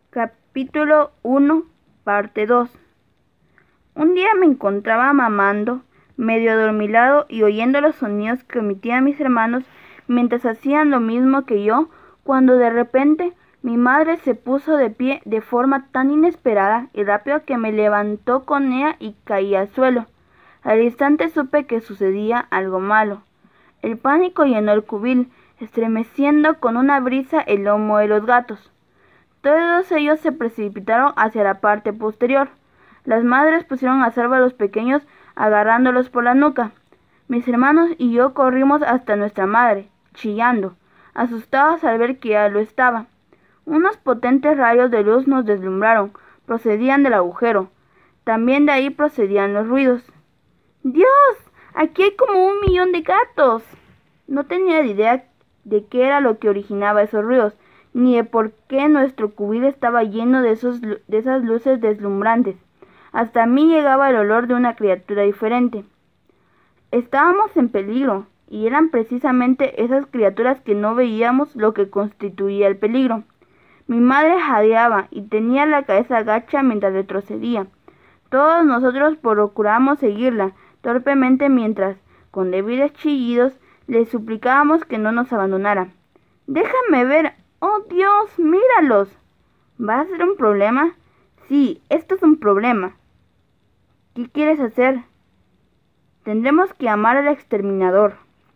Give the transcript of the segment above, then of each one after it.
Capítulo 1, parte 2. Un día me encontraba mamando, medio adormilado y oyendo los sonidos que emitían mis hermanos mientras hacían lo mismo que yo, cuando de repente mi madre se puso de pie de forma tan inesperada y rápida que me levantó con ella y caí al suelo. Al instante supe que sucedía algo malo. El pánico llenó el cubil, estremeciendo con una brisa el lomo de los gatos. Todos ellos se precipitaron hacia la parte posterior. Las madres pusieron a salvo a los pequeños agarrándolos por la nuca. Mis hermanos y yo corrimos hasta nuestra madre, chillando, asustados al ver que ya lo estaba. Unos potentes rayos de luz nos deslumbraron, procedían del agujero. También de ahí procedían los ruidos. ¡Dios! Aquí hay como 1 millón de gatos. No tenía idea de qué era lo que originaba esos ruidos, ni de por qué nuestro cubil estaba lleno de esas luces deslumbrantes. Hasta a mí llegaba el olor de una criatura diferente. Estábamos en peligro, y eran precisamente esas criaturas que no veíamos lo que constituía el peligro. Mi madre jadeaba y tenía la cabeza agacha mientras retrocedía. Todos nosotros procuramos seguirla torpemente mientras, con débiles chillidos, le suplicábamos que no nos abandonara. «Déjame ver. ¡Oh, Dios! ¡Míralos!». ¿Va a ser un problema? Sí, esto es un problema. ¿Qué quieres hacer? Tendremos que llamar al exterminador.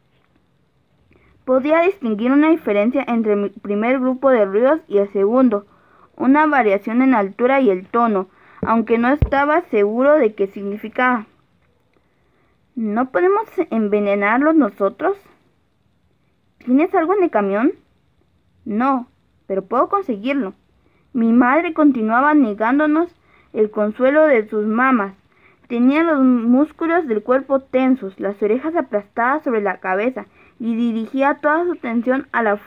Podía distinguir una diferencia entre mi primer grupo de ruidos y el segundo, una variación en la altura y el tono, aunque no estaba seguro de qué significaba. ¿No podemos envenenarlos nosotros? ¿Tienes algo en el camión? No, pero puedo conseguirlo. Mi madre continuaba negándonos el consuelo de sus mamas. Tenía los músculos del cuerpo tensos, las orejas aplastadas sobre la cabeza y dirigía toda su atención a la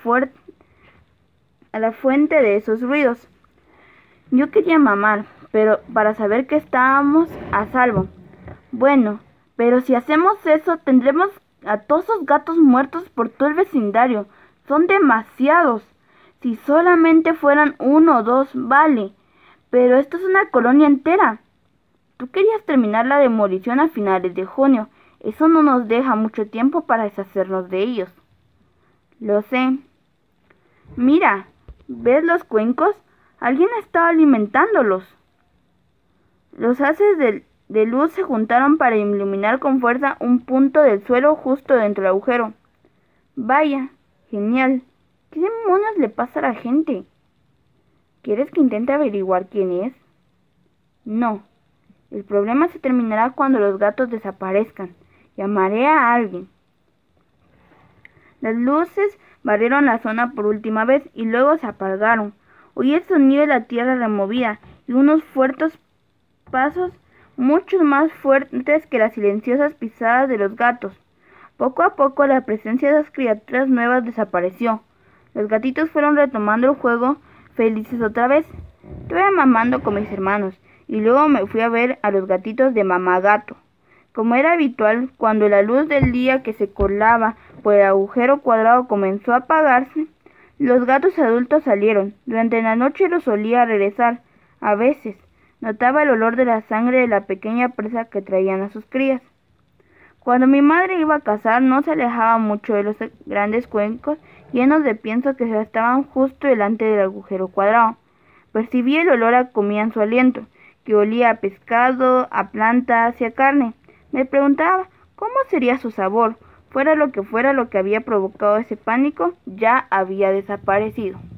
fuente de esos ruidos. Yo quería mamar, pero para saber que estábamos a salvo. Bueno, pero si hacemos eso, tendremos a todos esos gatos muertos por todo el vecindario. Son demasiados. Si solamente fueran 1 o 2, vale. Pero esto es una colonia entera. Tú querías terminar la demolición a finales de junio. Eso no nos deja mucho tiempo para deshacernos de ellos. Lo sé. Mira, ¿ves los cuencos? Alguien estaba alimentándolos. Los haces de luz se juntaron para iluminar con fuerza un punto del suelo justo dentro del agujero. Vaya, genial. ¿Qué demonios le pasa a la gente? ¿Quieres que intente averiguar quién es? No. El problema se terminará cuando los gatos desaparezcan. Llamaré a alguien. Las luces barrieron la zona por última vez y luego se apagaron. Oí el sonido de la tierra removida y unos fuertes pasos, mucho más fuertes que las silenciosas pisadas de los gatos. Poco a poco la presencia de las criaturas nuevas desapareció. Los gatitos fueron retomando el juego, felices otra vez. Estuve mamando con mis hermanos y luego me fui a ver a los gatitos de mamá gato. Como era habitual, cuando la luz del día que se colaba por el agujero cuadrado comenzó a apagarse, los gatos adultos salieron. Durante la noche los solía regresar. A veces notaba el olor de la sangre de la pequeña presa que traían a sus crías. Cuando mi madre iba a cazar, no se alejaba mucho de los grandes cuencos llenos de pienso que estaban justo delante del agujero cuadrado. Percibí el olor a comida en su aliento, que olía a pescado, a plantas y a carne. Me preguntaba cómo sería su sabor. Fuera lo que había provocado ese pánico, ya había desaparecido.